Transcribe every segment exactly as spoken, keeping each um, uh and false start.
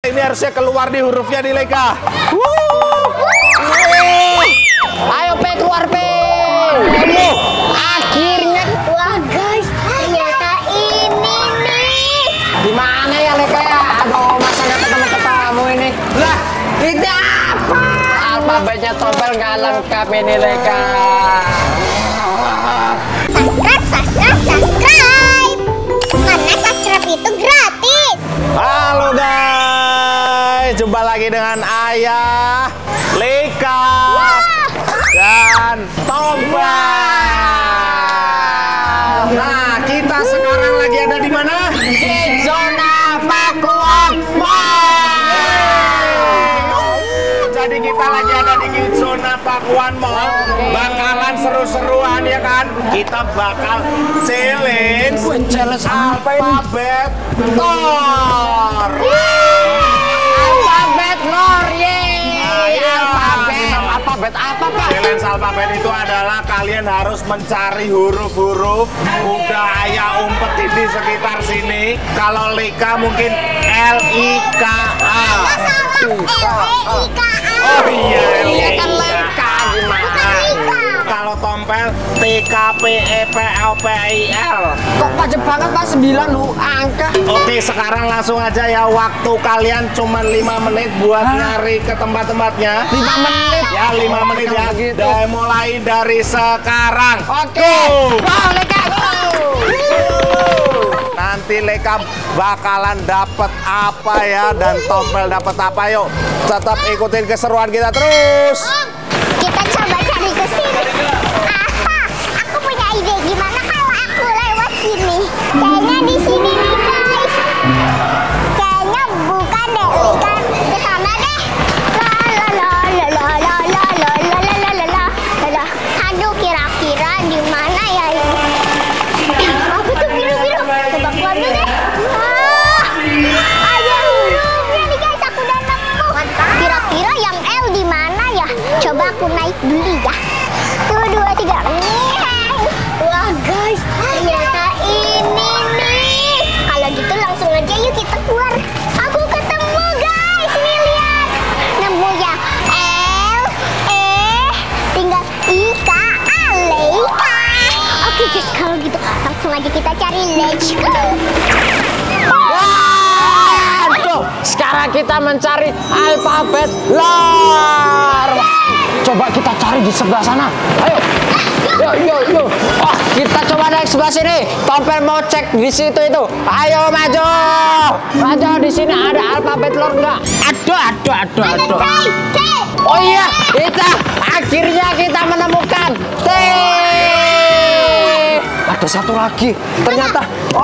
Ini harusnya keluar di hurufnya di Leka. Ayo P keluar P. Akhirnya. Wah guys, ternyata ini nih. Gimana ya Leka ya? Aduh, masa nggak ketemu-ketemu ini? Lah, ini apa? Alfabetnya Tompel nggak lengkap ini Leka. Subscribe, subscribe, subscribe. Karena subscribe itu gratis. Halo guys, jumpa lagi dengan Ayah, Leka, dan Tompel. Nah, kita sekarang lagi ada di mana? Di zona Pakuan Mall. Jadi kita lagi ada di zona Pakuan Mall. Bakalan seru-seruan ya kan? Kita bakal challenge Challenge apa ini? alfabet Lor. Alfabet Lor, yeay. Iya. Alfabet. Alfabet apa Pak? Challenge alfabet itu adalah kalian harus mencari huruf-huruf. Udah Ayah umpetin di sekitar sini. Kalau Leka mungkin L I K A. L E I K A. Oh iya, L I Iya K kan Leka gimana? Kalau Tompel T K P E P L P I L. Kok pajak banget Pak, sembilan lu angka. Oke, sekarang langsung aja ya. Waktu kalian cuma lima menit buat nyari ke tempat-tempatnya. lima menit. Ya, lima menit ya. Begitu. Dan mulai dari sekarang. Oke. Go Leka go. Nanti Leka bakalan dapat apa ya, dan Tompel dapat apa, yuk. Tetap ikutin keseruan kita terus. Kita coba cari ke sini. Aha, aku punya ide. Gimana kalau aku lewat sini? Kayaknya di sini nih guys. Kayaknya bukan deh, bukan ke sana deh. La la la la la la la la la la la la la la. Aduh, kira-kira di mana ya ini? Apa tuh biru-biru? Coba aku ambil deh. Wah, ada hurufnya nih guys. Aku udah nemu. Kira-kira yang L di mana ya? Coba aku naik dulu ya. Tuh, dua, tiga. Wah guys, ternyata ini nih. Kalau gitu langsung aja yuk kita keluar. Aku ketemu guys, nih lihat. Nemu ya L, E, tinggal I, K, A, Leka. Oke guys, kalau gitu langsung aja kita cari. Let's go. Waduh, sekarang kita mencari alfabet Lor. Coba kita cari di sebelah sana. Ayo. Yuk, yuk, yuk. Oh, kita coba naik sebelah sini. Tompel mau cek di situ itu. Ayo maju. Maju, di sini ada alfabet Lor enggak? Aduh, aduh, aduh, aduh. T. Oh iya, kita akhirnya kita menemukan T. Ada satu lagi. Ternyata.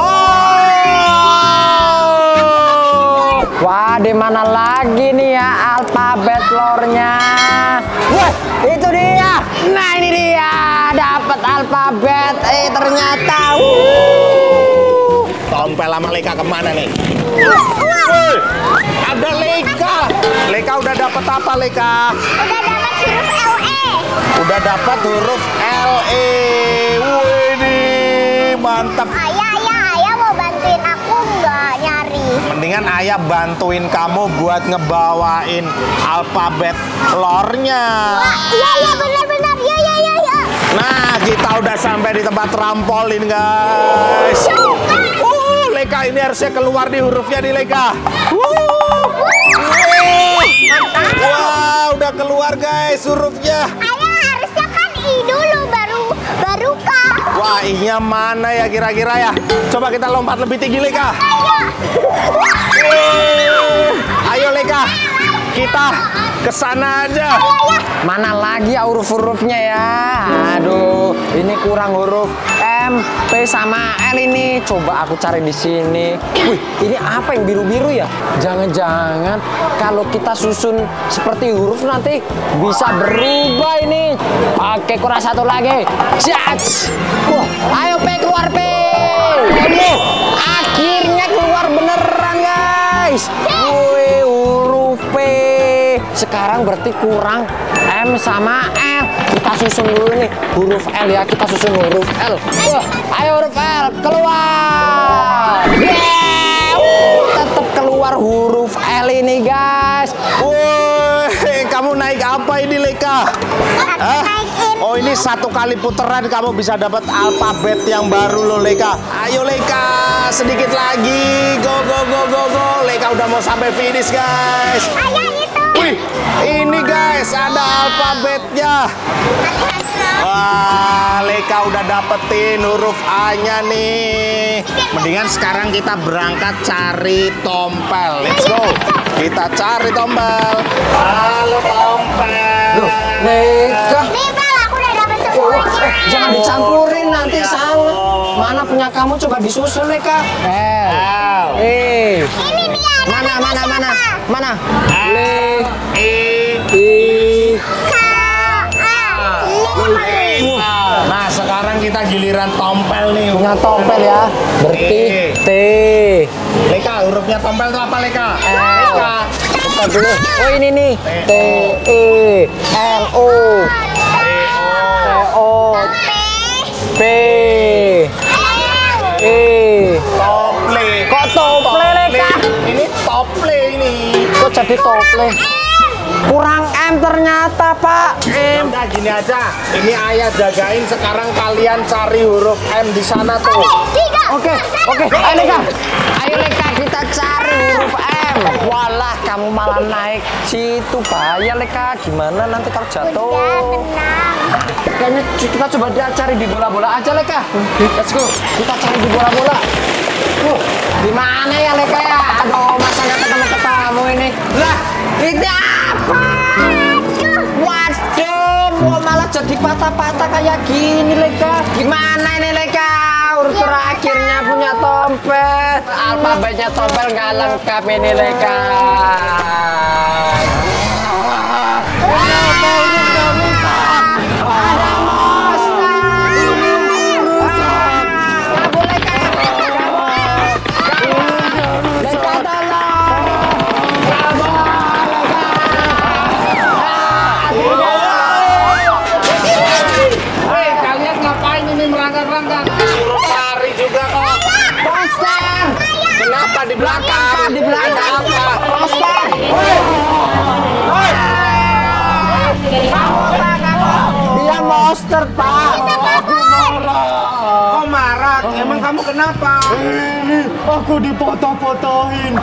Oh. Wah, di mana lagi nih ya alfabet Lornya? Wah, itu dia. Nah, ini dia. Dapat alfabet. Eh, ternyata. Wuh. Tompel sama Leka kemana nih? Woi, ada Leka. Leka udah dapat apa, Leka? Udah dapat huruf L E. Udah dapat huruf L E. Wih, nih mantap. Ayah, ayah, ayah mau bantuin aku nggak nyari? Mendingan Ayah bantuin kamu buat ngebawain alfabet Lornya. Wah, iya, iya, benar-benar. Iya, iya, iya, iya. Nah, kita udah sampai di tempat trampolin, guys. Uh, Leka ini harusnya keluar di hurufnya di Leka. Uh. Wah, udah keluar guys hurufnya. Ayah harusnya kan I dulu, baru baru K. Wah, I-nya mana ya kira-kira ya? Coba kita lompat lebih tinggi, Leka. Uh. Ayo Leka, kita ke sana aja. Mana lagi ya huruf-hurufnya ya? Aduh, ini kurang huruf M, P sama L ini. Coba aku cari di sini. Wih, ini apa yang biru-biru ya? Jangan-jangan kalau kita susun seperti huruf nanti bisa berubah ini. Oke, kurang satu lagi. Judge. Wah, ayo P keluar P. Aduh, akhirnya keluar beneran guys. Wih, huruf P. Sekarang berarti kurang M sama L. Kita susun dulu nih huruf L ya. Kita susun huruf L. Wah, ayo huruf L keluar. Yeah, tetap keluar. keluar huruf L ini, guys. Woi, kamu naik apa ini, Leika? Hah? Naik ini. Oh, ini satu kali putaran kamu bisa dapat alfabet yang baru loh, Leika. Ayo, Leika, sedikit lagi. Go, go, go, go, go. Leika udah mau sampai finish, guys. Ayah itu. Wih, ini guys, ada alfabetnya. Wah, Leika udah dapetin huruf A-nya nih. Mendingan sekarang kita berangkat cari tompel. Let's go. Kita cari tompel. Halo, tompel. Loh, Leika. Nih, Bel, aku udah dapet semuanya. Eh, jangan dicampurin nanti salah. Mana punya kamu, coba disusun, Leika. L. Eh. Ini dia. Mana, mana, mana? Mana? L, I, I. K, A, lima. Nah, sekarang kita giliran tompel nih. Punya tompel ya. Berarti T. Leika, hurufnya tompel itu apa, Leika? L. Leika. Bentar dulu. Oh, ini nih. T, E, L, O. T, O. P. E. Tople. Kok tople, Leika? Ini tople ini. Kok jadi tople? Kurang M ternyata, Pak. M. Udah gini aja. Ini ayah jagain, sekarang kalian cari huruf M di sana tuh. Oke, oke. Ayo, Leika. Ayo, Leika, kita cari huruf M. Walah, kamu malah naik situ. Bahaya, Leika. Gimana nanti kalau Udah, jatuh? tenang. Kayaknya kita coba dia cari di bola-bola aja, Leika. Let's go. Kita cari di bola-bola. Uh, di mana ya, Leika ya? Aduh, masa nggak ketemu-ketemu ini? Lah, ini apa? Waduh, mau malah jadi patah-patah kayak gini, Leika. Gimana ini, Leika? Huruf terakhirnya punya tompel. Alfabetnya tompel nggak lengkap ini, Leika. Hei, kalian ngapain ini merangkak-rangkak? Suruh lari juga kok. Monster! Kenapa di belakang? Di belakang. Ada apa? Monster! Dia monster, Pak. Aku marah. Kok marah? Emang kamu kenapa? Ini aku dipotong-potongi.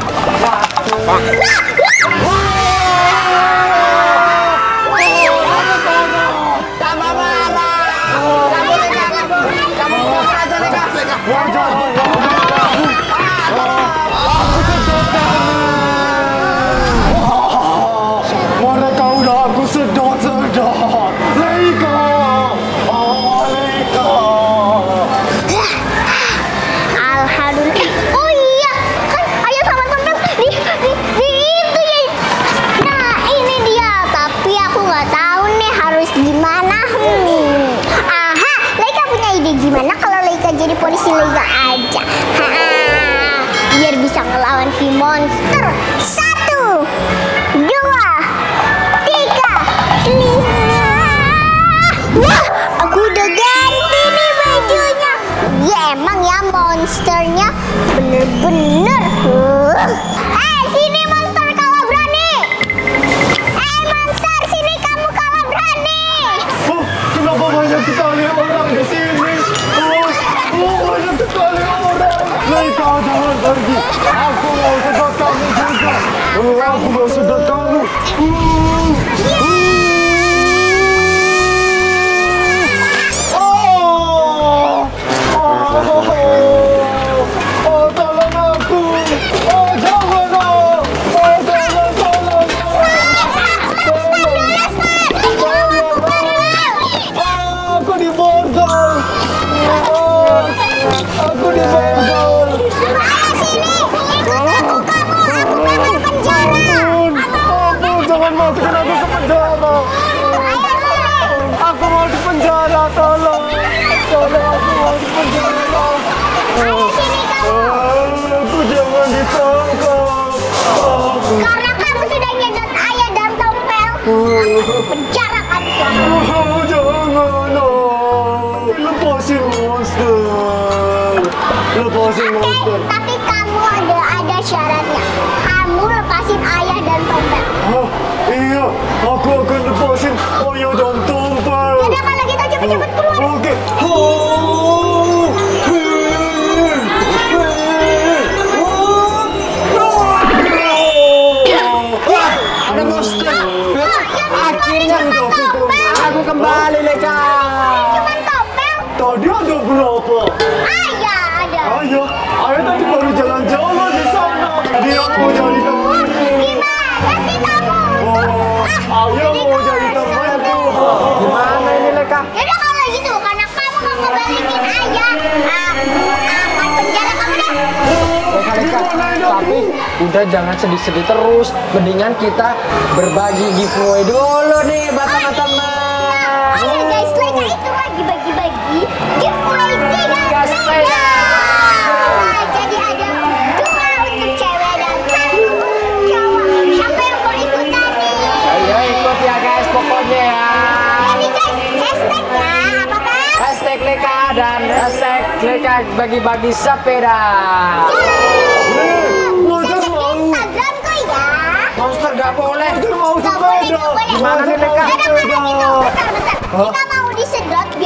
Tambah marah. Kamu, Leika, kamu. Kamu keluar aja, Leika. Mereka udah aku sedot-sedot. Leika, oh Leika. Alhamdulillah. Oh iya, kan ayah sama tompel di, di, di itu ya. Nah, ini dia. Tapi aku nggak tahu nih harus gimana. Hmm. Aha, Leika punya ide gimana kalau Leika jadi polisi Leika aja. Ha, biar bisa ngelawan si monster. Satu, dua, tiga, lima. Wah, aku udah ganti nih bajunya. Ya emang ya monsternya bener-bener. Uh. Eh, sini monster kalah berani. Eh, monster sini kamu kalah berani. Oh, kenapa banyak sekali orang di sini? Oh, oh banyak sekali orang. Leika, jangan pergi. Aku mau sedot kamu juga. Oh, aku mau sedot kamu. Uh. Oh, oh, oh, tolong aku. Oh, jangan. Oh, oh, tolong, tolong. Aku diborgol. Oh, aku diborgol. Ampun, ampun, jangan masukkan aku ke penjara. Aku mau di penjara, tolong. Tolong, aku mau di penjara. Aku jangan ditangkap. Aku. Karena kamu sudah nyedot ayah dan tompel. Penjara kamu. Oh, jangan. Oh. Lepasin monster. Lepasin monster. Tapi kamu ada ada syaratnya. udah jangan sedih-sedih terus. Mendingan kita berbagi giveaway dulu nih buat teman-teman. Ayo guys, Leka itu lagi bagi-bagi giveaway tiga sepeda. Nah, jadi ada dua untuk cewek dan satu untuk cowok. Siapa yang mau ikutan nih? Ayo ikut ya guys pokoknya ya. Jadi guys, hashtagnya apa kan? Hashtag Leka dan hashtag Leka bagi-bagi sepeda. Bisa cek di Instagram kok ya. Monster gak boleh. Mau Gak boleh, sepeda. gak boleh. Gimana nih, Leka? Kadang-kadang itu, bentar, bentar. Kita mau disedot